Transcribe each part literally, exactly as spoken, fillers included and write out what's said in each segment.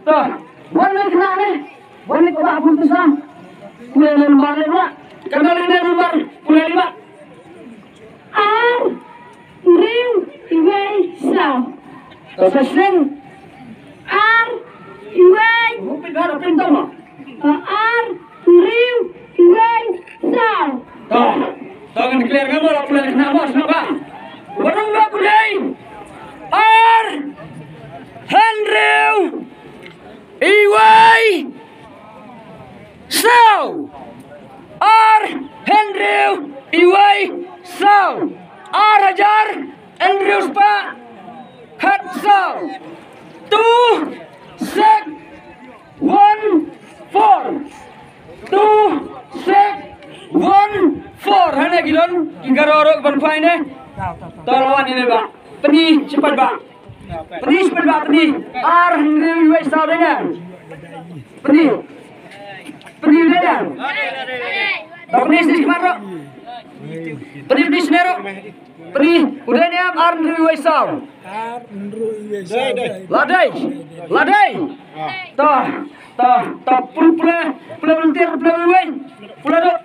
Tuh, boleh kena nih. Boleh kau apa pun sah. Pulau lembar lima. Kenal ini lembar pulau lima. R Riu Iway Sao. Terusing. R Iway. Mungkin ada pintar mah. R Riu Iway Sao. Tuh, tangan clear kamu lah pulau kena bos apa? Orang nggak pulau. R Henry Iway Sao. R Henry Iway Sao. R Hajar Andrews Pak Hat Sao. Two six one four. Two six one four. Hanya gilon hingga rorok berfain deh. Tolongan ini Pak. Pedih cepat Pak. Pedih cepat Pak pedih. R Henry Iway Sao dengan. Pedih. Pedih dengan. Tak pedih sedikit kemana? Pedih pedih sendiri. Pedih. Udah ni am R Henry Iway Sao. Ladai. Ladai. Tah. Tah. Tah. Pul pula. Pula berhentir. Pula berway. Pula dok.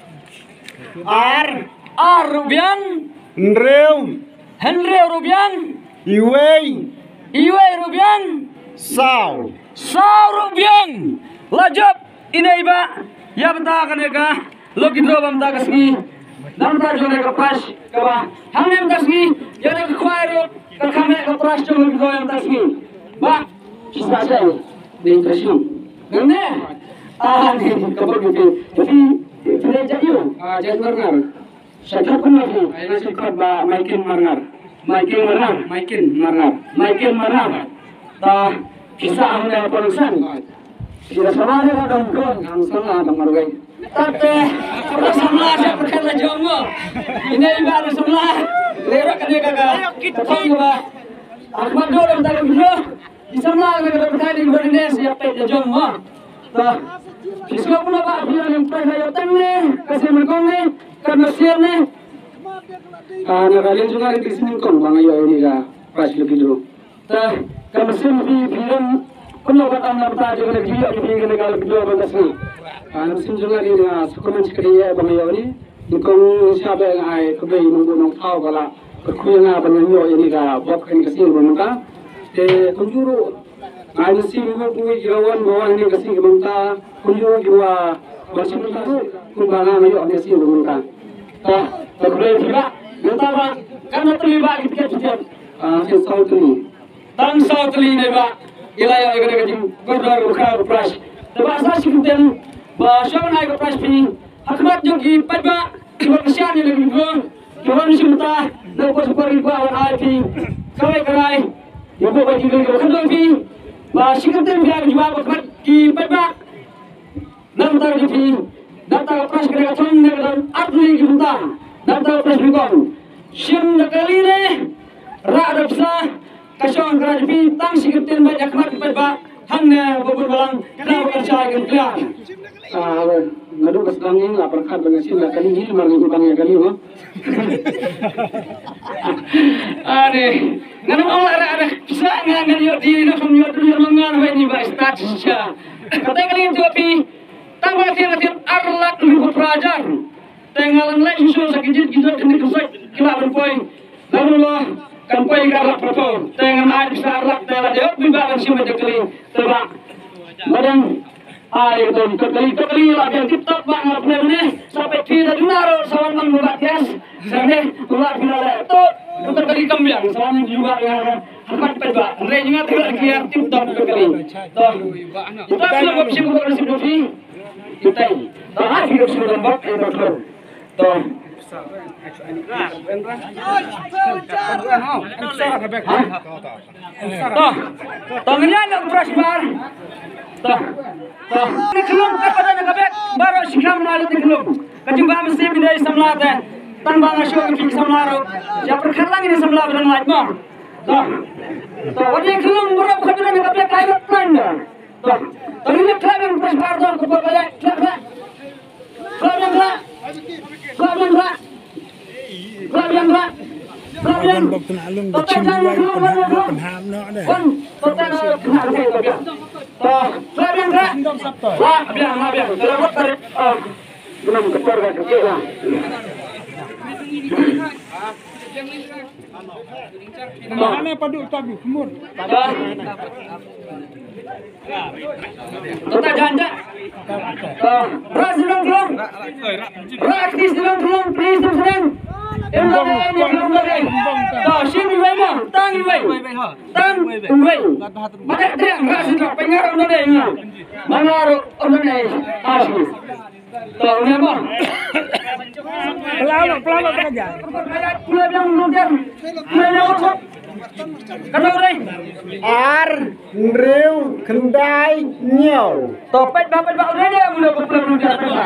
R. R Rubian. Henry Henry Rubian. Iway Iway Rubian. Sao Sao Rubian. Lajab ini iba. Ya bentah kan ya kah? Lo kidro bentah kasih. Bentah juga ke pas ke bah. Hamil kasih. Ya ada kekuairo. Kekame ke pas juga kidro yang kasih. Bah. Kisah saya. Di impresi. Karena ah ni kabar gitu. Tapi tidak jadi. Ah jangan margar. Saya pun lagi. Saya suka bah Michael margar. Michael margar. Michael margar. Michael margar. Tah kisah hanya perusahaan. Tidak sama ada dongkong. Yang salah dengarkan. Tapi kalau sama ada perkara jomo. Ini ibarat sama. Lerok kan dia kakak. Kita juga. Ahmad dorong tak begitu. Isama kita berkali di Indonesia siapa yang jomo. Tah kisah pun apa? Dia yang pernah yoteng ni. Kasih merkong ni. Karena siar ni. Ah, kalian juga di sini kon bang ayo ini kah pas lebih dulu. Tah kalau sim di film penuh kata nampak juga di video ini kena kalau video bagus ni. Ah, sim juga di sekolah sekolah bang ayo ini. Nikong siapa yang ay kebai nunggu nong tahu kalau berkuya ngah bang ayo ini kah buat kan kasih bang kah. Eh kunjuru. Ay sim juga kuih jirawan bawa ini kasih bang kah. Kunjuru juga masih kunjuru kumbangan ayo ini kasih bang kah. Tah terkait juga. Mentara karena terlibat ketika setiap hasil saut ini, tang saut ini neba, ilaya agar kerja berdua berkah berpras. Terbahasa sikutkan bahasa naik berpras ini, akibat jogi pada kebersihan yang lebih buruk, Tuhan simta, lepas pergi bawa api, kawai kawai, yang bawa tinggal di kandang ini, bahasa sikutkan biar jual berkat di pada, nanti di data berpras kerja thong dengan arti simta. Data plus bikong siang nakali ni rada psa kasong kerajaan tang sikiptin banyak mat pada hangnya bubur balang kau kerja yang clear. Ah, ngadu kesedang ini lapar kat dengan siang nakali ni margi utangnya kali ho. Ade, ngadu Allah ada psa ngan yo di no from yo di mangan we ni ba start sya. Kata kali itu api tanggal tiang-tiang arlat lu pelajar. Tenggalan lain susul sakit kita kena kesak kila berpoin. Lalu lah kan poin karena perpol. Tenggan air bisa arlak tela dia bimbalan si macam kali tebak. Badan air tu kekali kekali lah yang kita bang apa ni sampai tidak junaro sawan membuat gas. Sampai ular bila tu untuk kali kembang sawan juga yang harkat tebak. Rejnya tidak kiar tip top kekali. Tu kita belum opsi bukan opsi dofi. Kita dah hidup sudah lembab yang berkeluar. Toh, toh, toh menyan yang berasbar. Toh, toh. Ini kelum kepada negabek baru sikam nalar di kelum. Kacumba mesti bidai samlat eh. Tanpa ngasih ke samlaru. Siapa perkalang ini samlat dan lajma. Toh, toh. Ini kelum baru kepada negabek kaya tanda. Toh, toh ini kelum yang berasbar toh kepada kelum. Kelum yang kelum. Kelum yang kelum. Kelum yang kelum. Kelum yang Bọc tên alung để chim quay còn ham nó để. Con, con ta nó khả năng Toh, lah biang lah. Lah biang, lah biang. Kalau buat tarik, ah, belum keluar ke kecil lah. Mana padu tabi kumur. Tota janda. Ras dalam kelong. Raktis dalam kelong. Please terserang. Embong ini kelong lagi. Toh, sim iway mo. Tang iway. Tang iway. Mana teriak ras itu pengaruh nade ini. Mengaruh nade asli. Toh, ini mo. Pelawak pelawak saja. Pulau yang luar. Pulau yang luar. Kata orang. Ar Riu Kendai Nhiều. Topet bapak bapak udah dia mulai berpeluang di atas.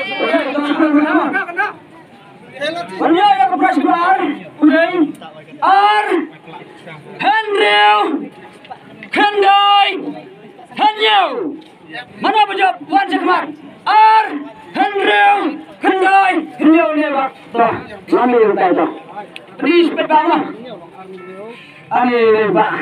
Mana yang kepras keluar? Udah. Ar Henry Kendai Henyo. Mana berjawab Wan Sekmar? Ar Henry Kendai Henyo ni pak. Toh, mana yang tahu toh? Please petama. Ani pak.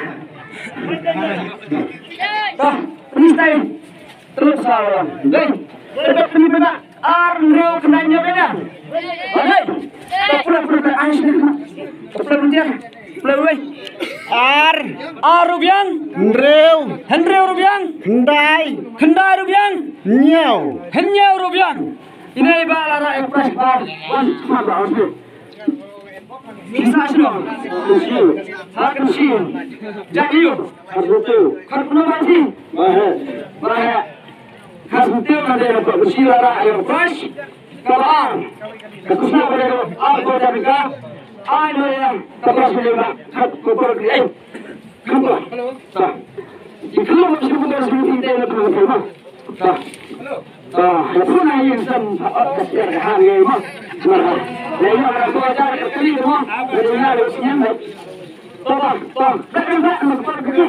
Toh, please time. Terus salam. Deh, terus ini benar. Arno kenanya benar. Baik. Toh pulang pulang ais ni. Pulang pulang. Pulang wei. Ar Ar rubiang. Riu Henry rubiang. Kendai Kendai rubiang. Nhiều. Henyo rubiang. Ini balara ekspres bar. Wan sama ausni. Bisa sudah. Akan sih. Jadi yuk. Kan pernah mati. Bahaya. Hasil ada yang bersilara air fresh. Kabar. Kesusahan pada aku jadi kan. Ayo yang terus menjadi kat kupur ini. Kamu. Sah. Jika masih punya sebuah ide yang perlu kamu. Sah. Sah. Apa yang sam kesir hari ini? Sebenarnya. Lain orang tua jadi kerja semua. Jadi harus nyampe. Toh, toh. Jangan tak lupa kerja.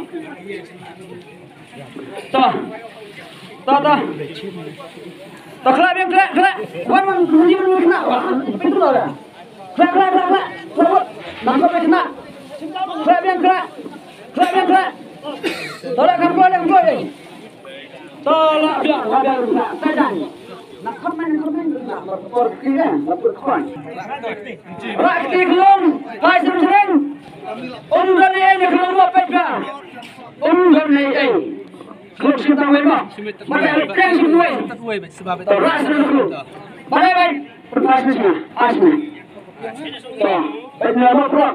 Toh. Toh, toh. Toh kelak yang kelak kelak. Wan wan kerja mana kelak? Itu lah. Kelak kelak kelak kelak. Kelak. Nampak apa kena? Kelak yang kelak. Kelak yang kelak. Tolak kamu keluar yang keluar ni. Tolak biar biar kelak. Tajam. Nak komen komen nak berkor kira, berkor. Rakti kelong, hai sering. Unggal ni ni kelong apa peka? Unggal ni eh. Kelong kita memang. Macam plan semua. Ras kelong. Baik baik. Pertanyaan asma. Toh, benar betul.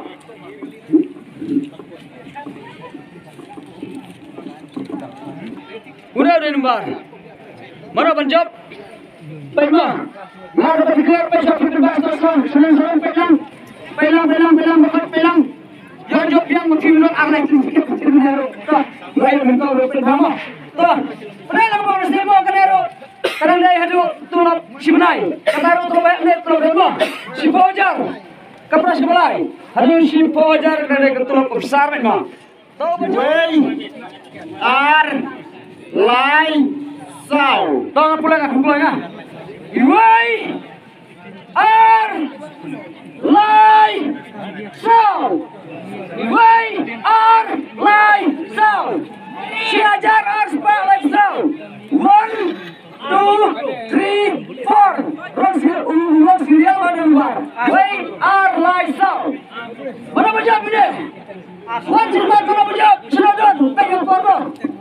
Udah udah numbar. Mana Punjab? Baiklah. Mana dapat dikeluar Punjab itu bahasa Islam. Senang-senang pelang. Pelang, pelang, pelang, pelang, pelang. Yang job yang mungkin belum akan itu sikit kecil menero. Toh, baik mentau dapat nama. Toh, pernah lang bawa demo kenero. Kadang dia hadu tulap si benai. Kadang tu banyak net tulap demo. Si Pojar. Kapras kepalai. Hadu si Pojar kadang ketulap besar memang. Tahu betul? Wei Ar Lai Sao. Tolong pulang ah, pulang ah. Iway Ar Lai Sao. Iway Ar Lai Sao. Si ajar Ar Spa Lai Sao. One, two, three, four. Rong rong serial mana luar. Iway Ar Lai Sao. Mana berjawab ini? Wan cermat mana berjawab? Senodon, pegang korban.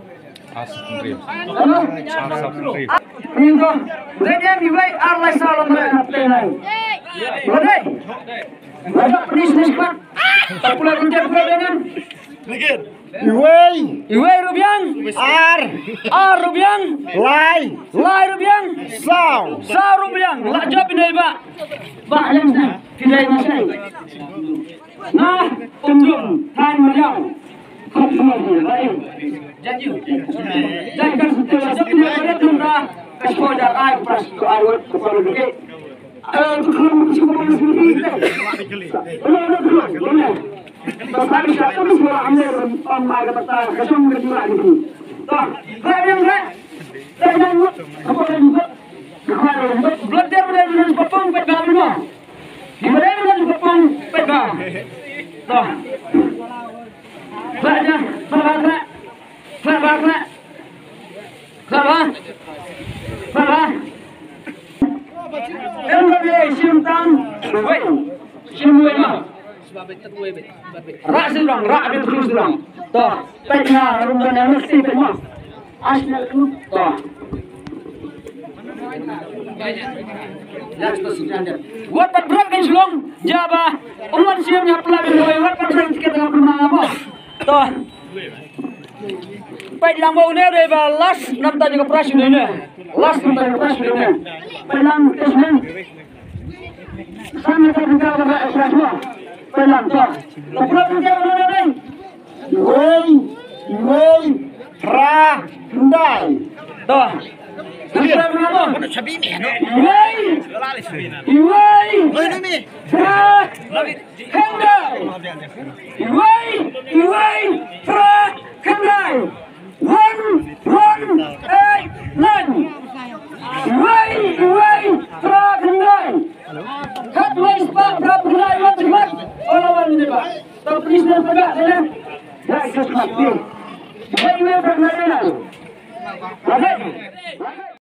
Ini dengan iway arlai salam mereka tenai. Boleh? Ada penis nisbat. Tak pula kunjung pula dengan. Iwei Iway rubiang. Ar Ar rubiang. Lai Lai rubiang. Sao. Sa rubiang. Lak jawab ini pak. Pak yang sana. Tidak yang sana. Nah, umum tan meriang. Janji. Jangan setelah setelah kita tunda kespodar air pras ke air kepada kita. Eh, kalau cukup masih kita. Belum belum belum. Tapi siapa tu semua ambil pemain kata kesum kedua ini. Toh, kalau yang saya, saya yang apa yang buat, kalau buat belajar belajar sepung peda mana? Di mana belajar sepung peda? Toh. Belajar, belajar, belajar. Rak sirang, rak abis terus sirang. Toh, pekna rumah yang mesti pekna. Asal tu, toh. Buat berat kan sulung, jaba. Umat siapnya pelabur dua, buat berat kita dengan rumah apa? Toh. Pai lang bau ne re ba last nam ta juga pras ne ne. Last nam ta juga pras ne. Pai lang tes ne. Sama ta juga ba pras mo. Pai lang to. Lapra punya mana ne? Iway, iway, tra, ndai. To. Lapra punya mo. Iway. Iway. Tra. Handai. Iway, iway, tra. Handai. One, one, eight, nine. Iway, iway, tra. Handai. Kat way spa, tra. Handai. What the fuck? All over ni ba. So please don't forget, eh? Right, just like this. Hey, you ever heard of that? Okay.